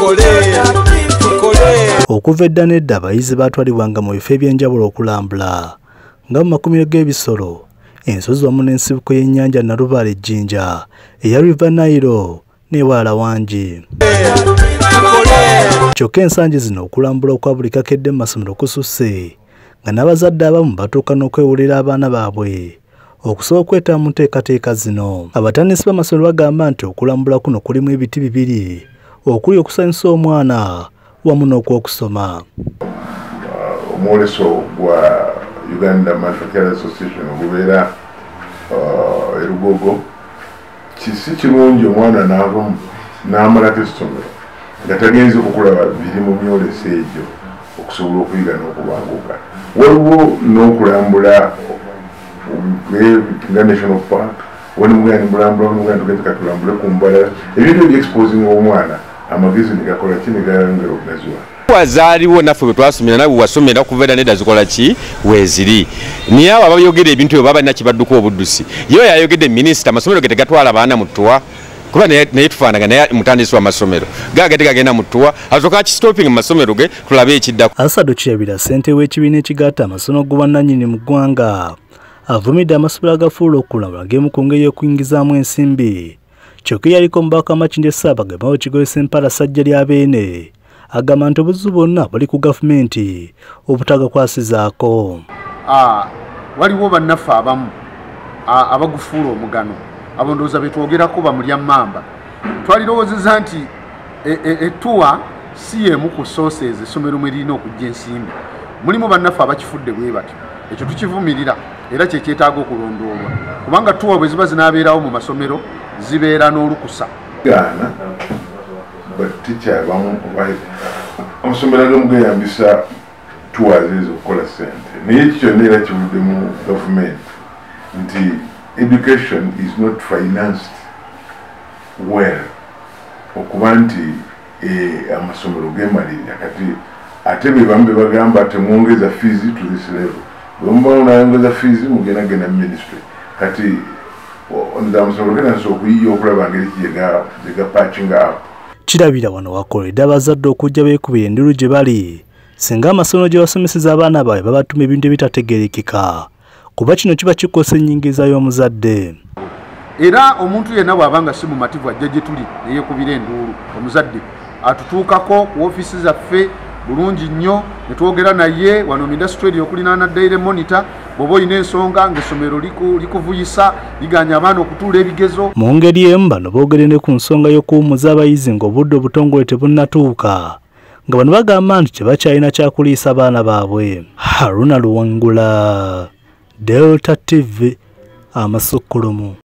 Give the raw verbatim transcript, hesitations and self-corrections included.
Tukole, Tukole. Okuva edda n'edda abayizi baatwalibwanga mu bifo eby'enjawulo okulambula nga mu makumiro g'ebisolo, ensozi wamu n'ensibuko y'ennyanja Nalubaale Jjinja, eya River Nile n'ewalala wangi. Kyokka ensangi zino okulambula okwa buli kakedde mu masomero kususse nga n'abazadde abamu batuuka n'okwewolera abaana baabwe okusobola okwetaba mu nteekateeka zino. Abatandisi b'amasomero bagamba nti okulambula kuno kulimu ebiti bibiri okuli okusanyusa omwana wamu n'okwokusoma. Omwoleso gwa Uganda Manufacturing Association ogubeera e Lugogo, kisi kirungi omwana n'avamu n'amalako essomero nga tagenze okukulaba biri mu myoleso egyo okusobola okuyiga n'okubanguka. Waliwo n'okulambula nga National Park, wali mugenda mulambula mugenda tugenda katulambule ku mbalala, ebintu ebyexposing omwana amagezi nigakola ki negayongera okugaziwa. Wazaaliwo naffe bwe twasomera nawe wasomera kuva edda nedda zikola ki weeziri. Naye abo abayogera ebintu ebyo baba balina kibadduka obuddusi. Yo yayogedde minisita amasomero ge tegatwala baana mu ttuwa kuba naye tufaanaga naye mutandisi w'amasomero gaga tegagenda mu ttuwa asooka kistopping mu masomero ge tulabe ekiddako. Asado Kirabira ssente w'ekibiina ekigatta amasomo g'obwannannyini mu ggwanga avumidde amasomero agafuula okulambula ng'emu ku ngeri y'okuyingizaamu ensimbi. Kyokka yaliko omubaka Makindye Ssaabagema w'ekigoyesa Empala Ssajja lya Beene agamba nti obuzibu bwonna buli ku gavumenti obutagakwasizaako. Waliwo bannaffe abamu abagufuula omugano abo ndowooza be twogerako bamulya mmamba. Twalirowoozezza nti ettuwa si y'emu ku sources essomero mwe lirina okujja ensimbi. Mulimu bannaffe abakifudde bwe batyo. Ekyo tukivumirira era kye kyetaaga okulondoolwa kubanga ttuwa bwe ziba zinaabeerawo mu masomero zibeera n'olukusa. Gaana baticha abamu amasomero agamu gayambisa ttuwa ezo okukola ssente, naye ekyo kyonna era kivudde mu gavumenti nti education is not financed well, okuba nti amasomero gemalirira kati ate be bamu be bagamba temwongeza fees to this level. Bwe muba munayongeza fees mugenda genda mu ministry kati amasomero genasobola okuyiya okulaba ngeri ki gye patchinga up. Kirabira wano wakoledde abazadde okujja beekubira endiru gye bali singa amasomero gye basomeseza abaana baabwe babatuma ebintu ebitategeerekeka kuba kino kiba kikosa ennyingiza y'omuzadde. Era omuntu yenna bw'abanga si mumativu ajja gye tuli ne yeekubira enduulu, omuzadde atutuukako ku ofiisi zaffe bulungi nnyo ne twogera naye wano mu industry okulinaana Daily Monitor bw'oba olina ensonga ng'essomero likuvuyisa liganya abaana okutuula ebigezo. Mu ngeri emu bano boogere ne ku nsonga y'okuwummuza abayizi ng'obudde obutongole tebunnatuuka nga bano bagamba nti tebakyalina kyakuliisa abaana baabwe. Haruna Luwangula, Delta T V, Amasukulumu.